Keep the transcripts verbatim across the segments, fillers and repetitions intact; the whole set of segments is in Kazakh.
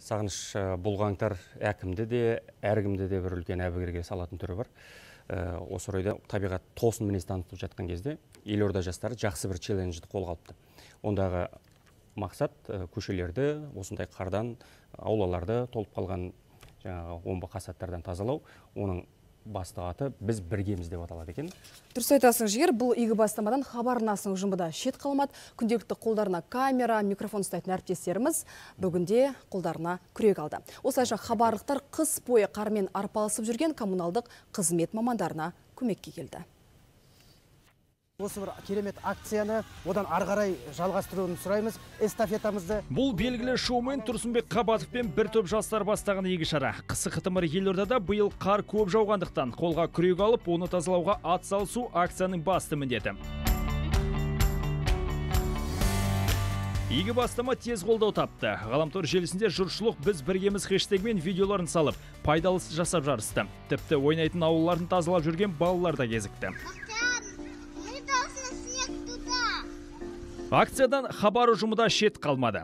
Сағыныш бұл қаңтар әкімді де, әркімді де бір үлкен әбігерге салатын түрі бар. Осы орайда табиғат тосын мінез танытып жатқан кезде елорда жастары жақсы бір челленджді қолға алыпты. Ондағы мақсат көшелерді осындай қардан, аулаларды толып қалған жаңағы омбы қасаттардан тазалау. Оның басты аты біз біргеміз деп аталады екен. Дұрыс айтасың, Жігер, бұл игі бастамадан хабар арнасының ұжымында шет қалмады. Күнделікті қолдарына камера, микрофон ұстайтын әріптестеріміз бүгінде қолдарына күрек алды. Осылайша хабарлықтар қыс бойы қармен арпалысып жүрген коммуналдық қызмет мамандарына көмекке келді. Осы бір керемет акцияны одан ары қарай жалғастыруын сұраймыз. Эстафетамызды. Бұл белгілі шоумен Тұрсынбек Қабатов пен бір топ жастар бастаған игі шара. Қысы қытымыр елордада биыл қар көп жауғандықтан қолға күрек алып, оны тазалауға ат салысу акцияның басты міндеті. Игі бастама тез қолдау тапты. Ғаламтор желісінде жұртшылық біз біргеміз хэштегімен видеоларын салып, пайдалысы жасап жарысты. Тіпті ойнайтын аулаларын тазалап жүрген балалар да кезікті. Акциядан хабар ұжымы шет қалмады.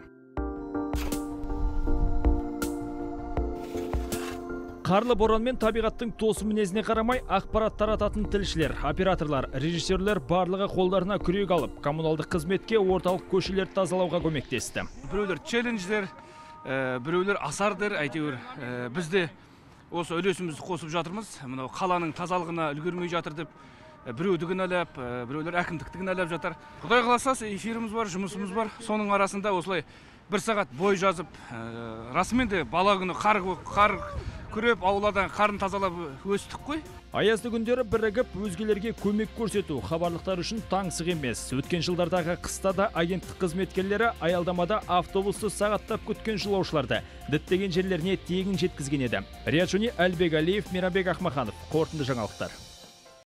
Қарлы боран мен табиғаттың тосын мінезіне қарамай ақпарат тарататын тілшілер, операторлар, режиссерлер барлығы қолдарына күрек алып, коммуналдық қызметке орталық көшелерді тазалауға көмектесті. Біреулер челлендждер, біреулер асардыр, әйтеуір бізде осы үлесімізді қосып жатырмыз. Мынау қаланың тазалығына үлгермей жатыр деп біреуді кінәлап, біреулер әкімдікті кінәлап жатыр. Құдай қаласа эфиріміз бар, жұмысымыз бар. Соның арасында осылай бір сағат бой жазып, расымен де бала күні қар күреп, ауладан қарын тазалап өстік қой. Аязды күндері бірігіп, өзгелерге көмек көрсету хабарлықтар үшін таңсық емес. Өткен жылдардағы қыста да агенттік қызметкерлері аялдамада автобусты сағаттап күткен жолаушыларды діттеген жерлеріне тегін жеткізген еді. Риат Шони, Әлбек Әлиев, Мейрамбек Ақмаханов. Қорытынды жаңалықтар.